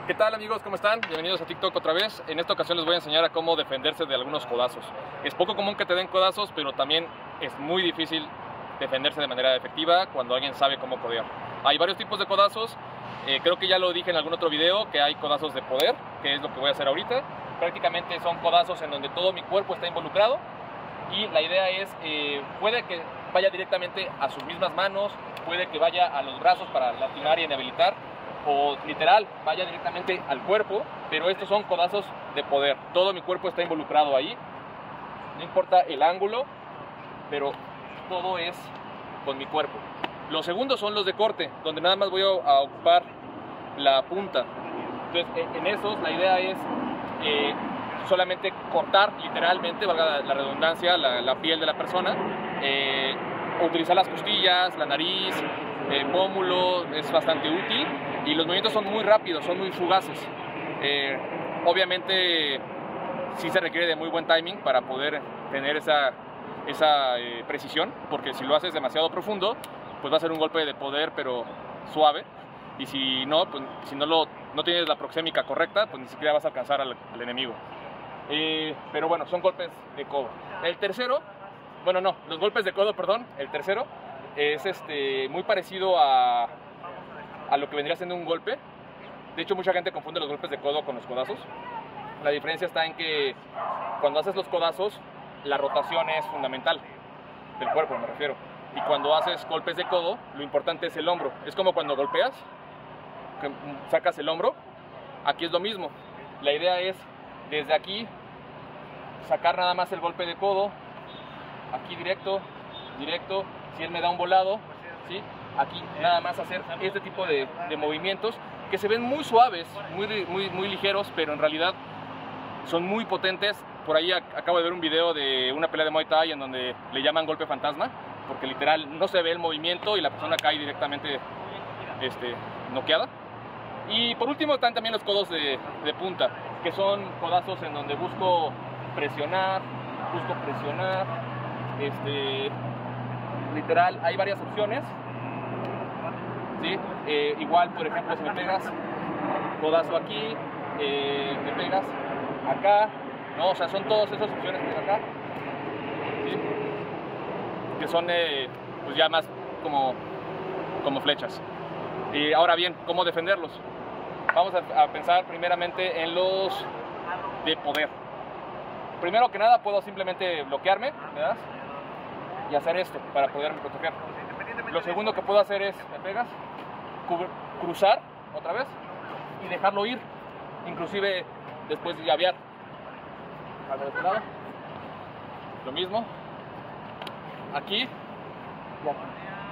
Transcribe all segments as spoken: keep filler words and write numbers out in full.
¿Qué tal amigos? ¿Cómo están? Bienvenidos a TikTok otra vez. En esta ocasión les voy a enseñar a cómo defenderse de algunos codazos. Es poco común que te den codazos, pero también es muy difícil defenderse de manera efectiva cuando alguien sabe cómo codear. Hay varios tipos de codazos. Eh, creo que ya lo dije en algún otro video, que hay codazos de poder, que es lo que voy a hacer ahorita. Prácticamente son codazos en donde todo mi cuerpo está involucrado y la idea es, eh, puede que vaya directamente a sus mismas manos, puede que vaya a los brazos para lastimar y inhabilitar, o literal, vaya directamente al cuerpo, pero estos son codazos de poder. Todo mi cuerpo está involucrado ahí, no importa el ángulo, pero todo es con mi cuerpo. Los segundos son los de corte, donde nada más voy a ocupar la punta. Entonces, en esos la idea es eh, solamente cortar literalmente, valga la redundancia, la, la piel de la persona, eh, utilizar las costillas, la nariz, el pómulo, es bastante útil. Y los movimientos son muy rápidos, son muy fugaces. Eh, obviamente sí se requiere de muy buen timing para poder tener esa, esa eh, precisión, porque si lo haces demasiado profundo, pues va a ser un golpe de poder pero suave. Y si no, pues si no, lo, no tienes la proxémica correcta, pues ni siquiera vas a alcanzar al, al enemigo. Eh, pero bueno, son golpes de codo. El tercero, bueno no, los golpes de codo, perdón, el tercero es este, muy parecido a... a lo que vendría siendo un golpe. De hecho, mucha gente confunde los golpes de codo con los codazos. La diferencia está en que cuando haces los codazos, la rotación es fundamental del cuerpo, me refiero. Y cuando haces golpes de codo, lo importante es el hombro. Es como cuando golpeas, que sacas el hombro. Aquí es lo mismo. La idea es, desde aquí, sacar nada más el golpe de codo. Aquí directo, directo. Si él me da un volado, ¿sí? Aquí nada más hacer este tipo de, de movimientos que se ven muy suaves, muy, muy, muy ligeros, pero en realidad son muy potentes. Por ahí acabo de ver un video de una pelea de Muay Thai en donde le llaman golpe fantasma, porque literal no se ve el movimiento y la persona cae directamente este, noqueada. Y por último están también los codos de, de punta, que son codazos en donde busco presionar, busco presionar, este, literal hay varias opciones. ¿Sí? Eh, igual, por ejemplo, si me pegas codazo aquí, eh, me pegas acá, ¿no? O sea, son todas esas opciones que acá, ¿sí? Que son eh, pues ya más como, como flechas. Y ahora bien, ¿cómo defenderlos? Vamos a, a pensar primeramente en los de poder. Primero que nada, puedo simplemente bloquearme, ¿verdad? Y hacer esto para poderme proteger. Lo segundo que puedo hacer es, me pegas, cruzar otra vez y dejarlo ir, inclusive después de llavear. A ver, de este lado, lo mismo, aquí y aquí.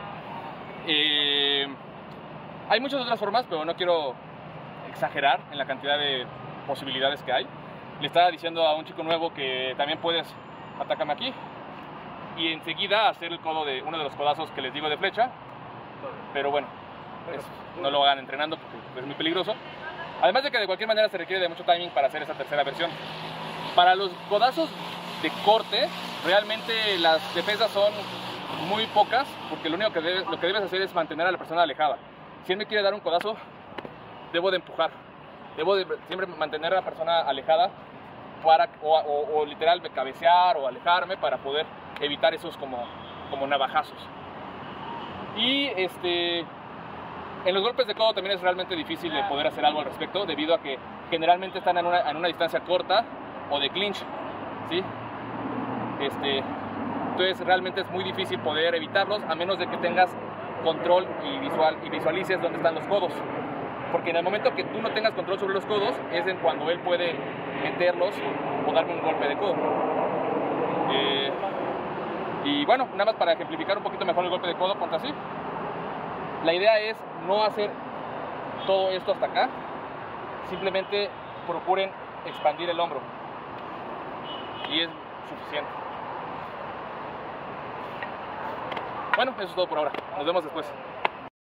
Eh, hay muchas otras formas, pero no quiero exagerar en la cantidad de posibilidades que hay. Le estaba diciendo a un chico nuevo que también puedes atacarme aquí y enseguida hacer el codo de uno de los codazos que les digo de flecha, pero bueno, es, no lo hagan entrenando porque es muy peligroso. Además de que de cualquier manera se requiere de mucho timing para hacer esa tercera versión. Para los codazos de corte, realmente las defensas son muy pocas, porque lo único que debes, lo que debes hacer es mantener a la persona alejada. Si él me quiere dar un codazo, debo de empujar, debo de siempre mantener a la persona alejada para, o, o, o literal cabecear o alejarme para poder evitar esos como, como navajazos. Y este, en los golpes de codo también es realmente difícil de poder hacer algo al respecto, debido a que generalmente están en una, en una distancia corta o de clinch, ¿sí? Este, entonces realmente es muy difícil poder evitarlos, a menos de que tengas control y, visual, y visualices dónde están los codos. Porque en el momento que tú no tengas control sobre los codos, es en cuando él puede meterlos o darme un golpe de codo. Eh, y bueno, nada más para ejemplificar un poquito mejor el golpe de codo, ponte así. La idea es no hacer todo esto hasta acá, simplemente procuren expandir el hombro y es suficiente. Bueno, eso es todo por ahora. Nos vemos después.